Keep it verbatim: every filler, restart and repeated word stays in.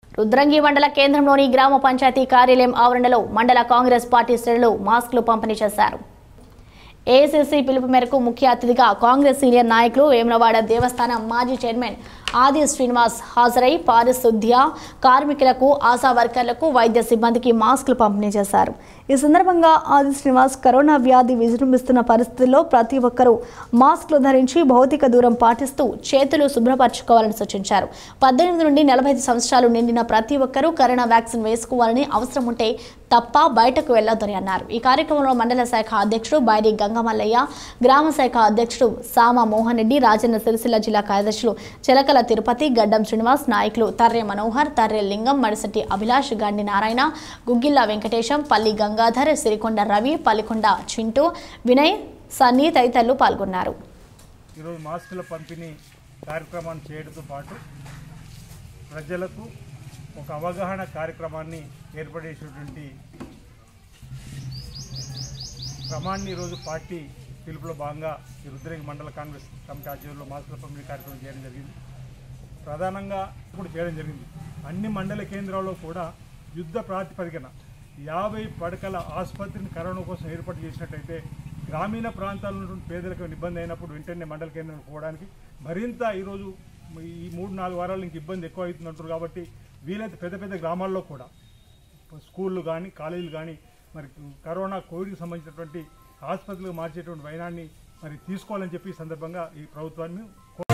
రుద్రంగి మండల కేంద్రంలోని గ్రామ పంచాయతీ కార్యాలయం ఆవరణలో మండల కాంగ్రెస్ పార్టీ శ్రేణులు మాస్కులు పంపిణీ చేశారు. ఏఐసీసీ పిలుపు మేరకు ముఖ్య అతిథిగా కాంగ్రెస్ సీనియర్ నాయకులు వేములవాడ దేవస్థానం మాజీ చైర్మన్ ఆది శ్రీనివాస్ హాజరై పారిశుద్ధ్య కార్మికులకు, ఆశా వర్కర్లకు, వైద్య సిబ్బందికి మాస్కులు పంపిణీ చేశారు. ఈ సందర్భంగా ఆది శ్రీనివాస్ కరోనా వ్యాధి విజృంభిస్తున్న పరిస్థితుల్లో ప్రతి ఒక్కరూ మాస్కులు ధరించి భౌతిక దూరం పాటిస్తూ చేతులు శుభ్రపరచుకోవాలని సూచించారు. పద్దెనిమిది నుండి నలభై ఐదు సంవత్సరాలు నిండిన ప్రతి ఒక్కరూ కరోనా వ్యాక్సిన్ వేసుకోవాలని, అవసరం ఉంటే తప్ప బయటకు వెళ్లొద్దని అన్నారు. ఈ కార్యక్రమంలో మండల శాఖ అధ్యక్షుడు బైరి గంగమల్లయ్య, గ్రామ శాఖ అధ్యక్షుడు సామ మోహన్ రెడ్డి, రాజన్న సిరిసిల్ల జిల్లా కార్యదర్శులు చెలకల తిరుపతి, గడ్డం శ్రీనివాస్, నాయకులు తర్రె మనోహర్, తర్రె లింగం, మడిసటి అభిలాష్, గండి నారాయణ, గుగ్గిల్ల వెంకటేశం, పల్లి గంగాధర్, సిరికొండ రవి, పల్లికొండ చింటూ, వినయ్, సన్నీ తదితరులు పాల్గొన్నారు. ఈరోజు మాస్కుల పంపిణీ కార్యక్రమాన్ని చేయడంతో పాటు ప్రజలకు ఒక అవగాహన కార్యక్రమాన్ని ఏర్పడేసినటువంటి క్రమాన్ని ఈరోజు పార్టీ పిలుపులో భాగంగా ఈ రుద్రంగి మండల కాంగ్రెస్ కమిటీ ఆధ్వర్యంలో మాస్కుల పంపిణీ కార్యక్రమం చేయడం జరిగింది. ప్రధానంగా ఇప్పుడు చేయడం జరిగింది. అన్ని మండల కేంద్రాల్లో కూడా యుద్ధ ప్రాతిపదికన యాభై పడకల ఆసుపత్రిని కరోనా కోసం ఏర్పాటు చేసినట్టయితే గ్రామీణ ప్రాంతాల్లో ఉన్నటువంటి పేదలకు ఇబ్బంది అయినప్పుడు వెంటనే మండల కేంద్రం పోవడానికి మరింత ఈరోజు ఈ మూడు నాలుగు వారాలు ఇంక ఇబ్బంది ఎక్కువ అవుతుందంటారు. కాబట్టి వీలైతే పెద్ద పెద్ద గ్రామాల్లో కూడా స్కూళ్ళు కానీ కాలేజీలు కానీ మరి కరోనా కోవిడ్కి సంబంధించినటువంటి ఆసుపత్రులకు మార్చేటువంటి వైనాన్ని మరి తీసుకోవాలని చెప్పి ఈ సందర్భంగా ఈ ప్రభుత్వాన్ని